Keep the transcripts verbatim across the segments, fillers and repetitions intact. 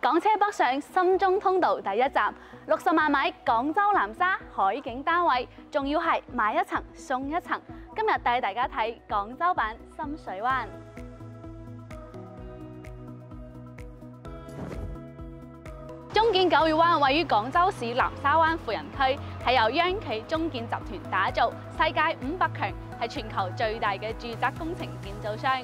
港車北上深中通道第一集，六十萬米廣州南沙海景單位，仲要係買一層送一層。今日帶大家睇廣州版深水灣。中建九月灣位於廣州市南沙灣富人區，係由央企中建集團打造，世界五百強，係全球最大嘅住宅工程建造商。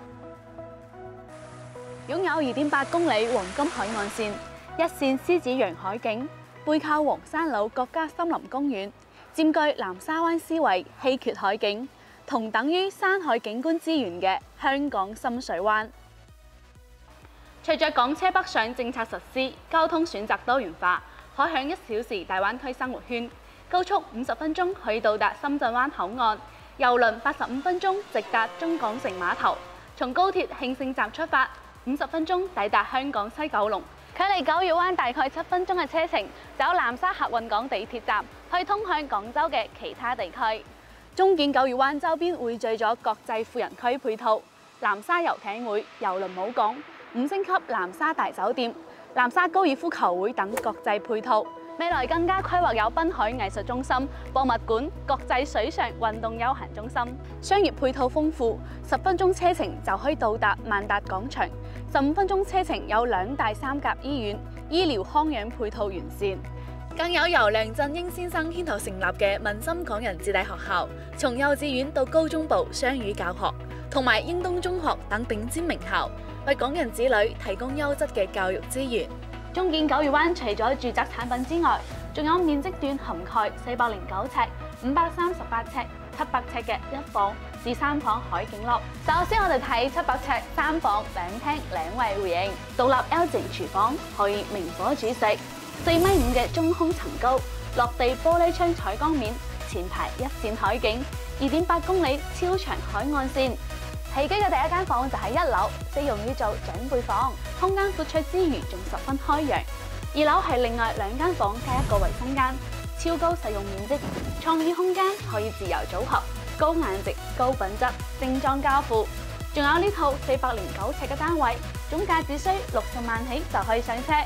擁有二點八公里黃金海岸線，一線獅子洋海景，背靠黃山島國家森林公園，佔據南沙灣思維稀缺海景，同等於山海景觀資源嘅香港深水灣。隨着港車北上政策實施，交通選擇多元化，可享一小時大灣區生活圈，高速五十分鐘可以到達深圳灣口岸，郵輪八十五分鐘直達中港城碼頭，從高鐵慶盛站出發，五十分鐘抵達香港西九龍，距離九月灣大概七分鐘嘅車程，走南沙客運港地鐵站，可以通向廣州嘅其他地區。中建九月灣周邊匯聚咗國際富人區配套，南沙遊艇會、郵輪母港、五星級南沙大酒店、南沙高爾夫球會等國際配套。未來更加規劃有濱海藝術中心、博物館、國際水上運動休閒中心，商業配套豐富，十分鐘車程就可以到達萬達廣場，十五分鐘車程有兩大三甲醫院，醫療康養配套完善，更有由梁振英先生牽頭成立嘅民心港人子弟學校，從幼稚園到高中部雙語教學，同埋英東中學等頂尖名校，為港人子女提供優質嘅教育資源。中建九月灣除咗住宅產品之外，仲有面積段涵蓋四百零九尺、五百三十八尺、七百尺嘅一房至三房海景樂。首先我哋睇七百尺三房兩廳兩衛戶型，獨立 L 型廚房，可以明火煮食，四米五嘅中空層高，落地玻璃窗採光面，前排一線海景，二點八公里超長海岸線。起居嘅第一間房就喺一樓，適用於做長輩房，空間闊綽之餘仲十分開揚。二樓係另外兩間房加一個衛生間，超高實用面積，創意空間可以自由組合，高顏值、高品質，精裝交付。仲有呢套四百零九尺嘅單位，總價只需六十萬起就可以上車。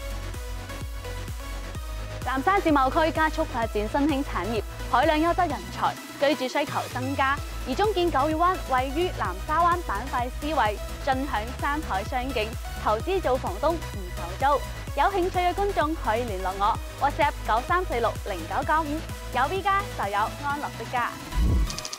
南沙自貿區加速發展新興產業，海量優質人才，居住需求增加。而中建九月灣位於南沙灣板塊思維，盡享山海雙景，投資做房東唔愁租。有興趣嘅觀眾可以聯絡我 ，WhatsApp 九三四六零九九五，有 V 加就有安樂的家。